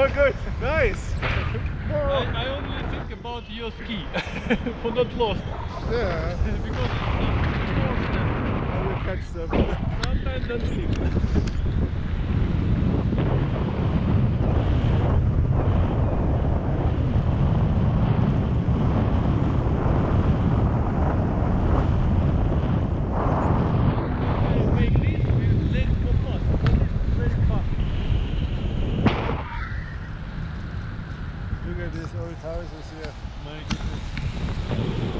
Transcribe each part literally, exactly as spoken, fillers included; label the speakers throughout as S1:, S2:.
S1: Oh, good. Nice.
S2: I, I only think about your ski for not lost.
S1: Yeah.
S2: Because
S1: I will catch them.
S2: sometimes don't sleep.
S1: Look at these old houses here.
S2: My goodness.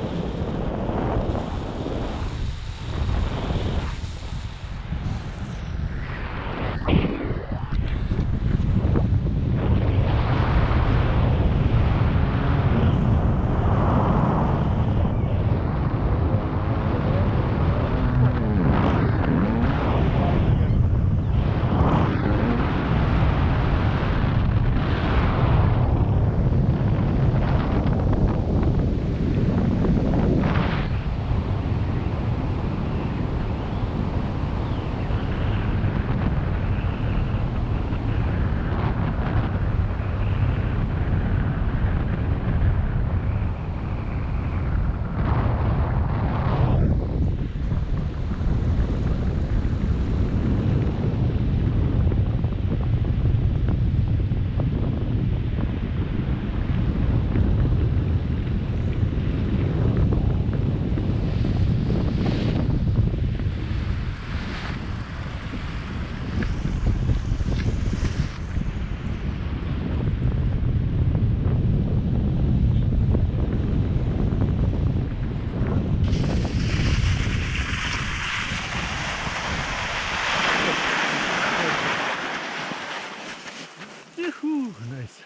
S1: Yahoo! Nice.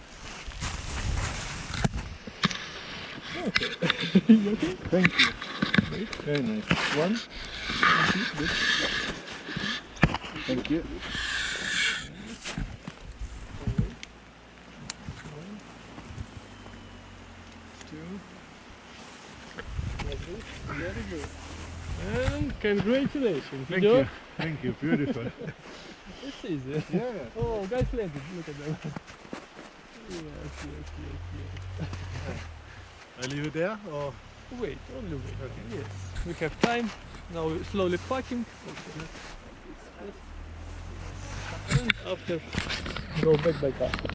S2: Okay. You okay?
S1: Thank you. Very nice. One. Good. Thank you.
S2: Two. Like this. Very good. And congratulations.
S1: Thank
S2: Good
S1: you.
S2: job.
S1: Thank you. Beautiful.
S2: It's easy.
S1: Yeah.
S2: Oh, guys landed. Look at them. Yes, yes, yes, yes.
S1: I leave it there or?
S2: Wait, only wait.
S1: Okay.
S2: Yes, we have time. Now we're slowly packing. And after, go back by car.